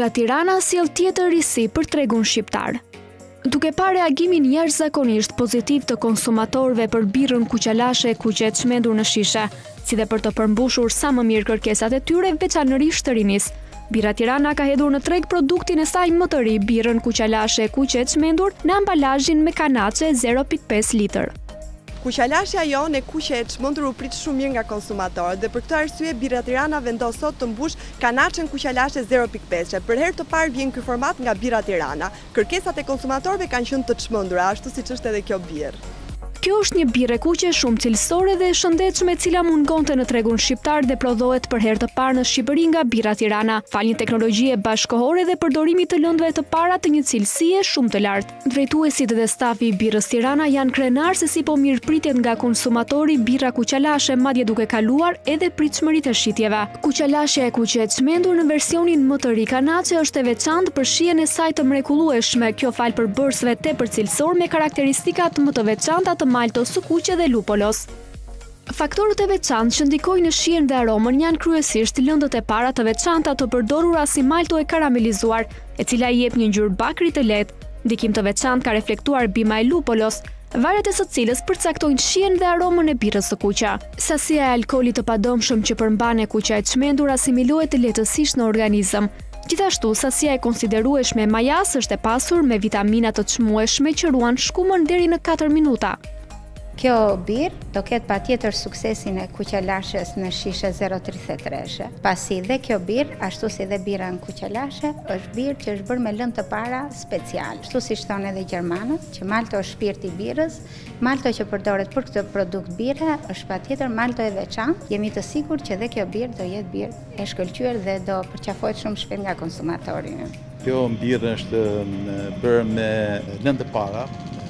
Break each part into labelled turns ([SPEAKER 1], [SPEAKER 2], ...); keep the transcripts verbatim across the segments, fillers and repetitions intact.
[SPEAKER 1] Bira Tirana sjell tjetër risi për tregun shqiptar. Duke parë reagimin jashtëzakonisht pozitiv të konsumatorëve për birrën kuqalashe e kuqe të çmendur në shishe, si dhe për të përmbushur sa më mirë kërkesat e tyre, veçanërisht të rinis, Bira Tirana ka hedhur në treg produktin e saj më të ri, birrën kuqalashe e kuqe të çmendur në ambalazhin me kanaçe zero pikë pesë litër.
[SPEAKER 2] Kuqalashja jonë e kuqe e çmendur u prit shumë mirë nga konsumatorët dhe për këtë arsye Bira Tirana vendos sot të mbush kanaçen kuqalashe zero pikë pesë. Për herë të parë vjen ky format nga Bira Tirana. Kërkesat e konsumatorëve kanë qenë të çmendura, ashtu siç është edhe kjo birrë.
[SPEAKER 1] Kjo është një birrë kuqe shumë cilësore dhe e shëndetshme, e cila mungonte në tregun shqiptar dhe prodhohet për herë të parë në Shqipëri nga Bira Tirana, fal një teknologjie bashkëkohore dhe përdorimit të lëndëve të para të një cilësie shumë të lartë. Drejtuesit dhe stafi i Birrës Tirana janë krenar se si po mirëpritet nga konsumatori birra kuqalashe, madje duke kaluar edhe pritshmëritë e shitjeve. Kuqalashja e kuqe e çmendur në versionin më të ri kanaçe është e veçantë për shijen e saj të mrekullueshme, kjo fal përbërësve tepër cilësor me karakteristikat më të veçanta të malto, sukuqe dhe lupolos. Faktorët e veçantë që ndikojnë në shijen dhe aromën janë kryesisht lëndët e para të veçanta të përdorura si malto e karamelizuar, e cila i jep një ngjyrë bakri të lehtë. Ndikim të veçantë ka reflektuar bima e lupolos, varet e së cilës përcaktojnë shijen dhe aromën e birrës së kuqe. Sasia e alkoolit të padomshëm që përmban e kuqja e çmendur asimilohet lehtësisht në organizëm. Gjithashtu, sasia e konsiderueshme e majas është e pasur me vitamina të çmueshme që ruan shkumën deri në katër minuta.
[SPEAKER 3] Kjo birrë do ketë patjetër suksesin e kuqalashes në shishe zero tridhjetë tre. Pasi dhe kjo birrë, ashtu si dhe birra në kuqalashe, është birrë që është bërë me lëndë të para special. Ashtu si thonë edhe gjermanët, që malto është shpirti i birrës, malto që përdoret për këtë produkt birre është patjetër malto e veçantë. Jemi të sigurt që dhe kjo birrë do jetë birrë e shkëlqyer dhe do përqafohet shumë shpejt nga konsumatori.
[SPEAKER 4] Kjo birrë është bërë me lëndë të para,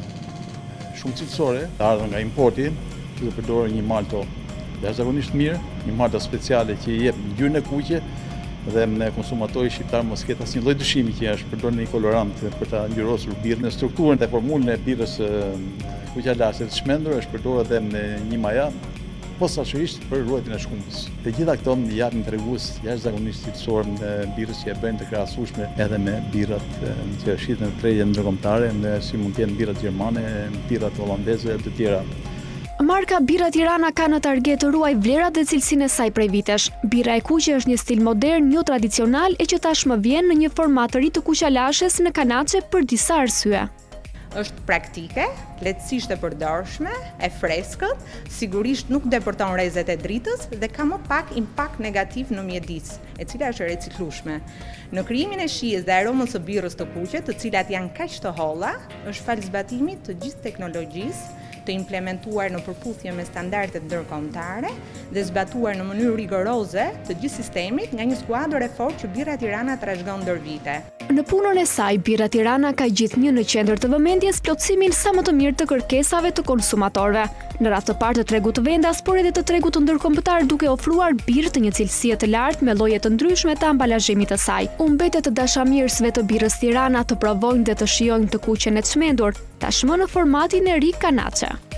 [SPEAKER 4] shumë cilësore, të ardhur nga importi, që të përdorë një malto jashtëzakonisht mirë, një malto speciale që i jep ngjyrën e kuqe dhe në konsumatori shqiptar mos ketë asnjë lloj dyshimi që është përdorur një kolorant për ta ngjyrosur birrën. Në strukturën e formulën e birrës kuqalashe të çmendur është përdorur edhe me një maja posaçërisht për ruajtjen e shkumbës. Të gjitha këto japin tregues jashtëzakonisht cilësor në birrës që e bëjnë të krahasueshme edhe me birrat që shiten në tregje ndërkombëtare, si mund të jenë birrat gjermane, birrat holandeze e të tjera.
[SPEAKER 1] Marka Bira Tirana ka në target të ruaj vlerat dhe cilësinë e saj prej vitesh. Birra e kuqe është një stil modern, jo tradicional, e që tashmë vjen në një format të ri të kuqalashes në kanaçe për disa arsye.
[SPEAKER 5] Është praktike, lehtësisht e përdorshme, e freskët, sigurisht nuk depërton rrezet e dritës dhe ka më pak impakt negativ në mjedis, e cila është e riciklueshme. Në krijimin e shijes dhe aromës së birrës të kuqe, të cilat janë kaq të holla, është fal zbatimit të gjithë teknologjisë të implementuar në përputhje me standardet ndërkombëtare dhe zbatuar në mënyrë rigoroze të gjithë sistemit nga një skuadër e fortë që Bira Tirana trashëgon ndër vite.
[SPEAKER 1] Në punën e saj, Bira Tirana ka gjithnjë në qendër të vëmendjes plotësimin sa më të mirë të kërkesave të konsumatorëve, në radhë të parë të tregut të vendas, por edhe të tregut të ndërkombëtar, duke ofruar birrë të një cilësie të lartë me lloje të ndryshme të ambazhimit të saj. U mbetet të dashamirësve të Birrës Tirana të provojnë dhe të shijojnë të kuqen e çmendur, tashmë në formatin e ri kanaçe.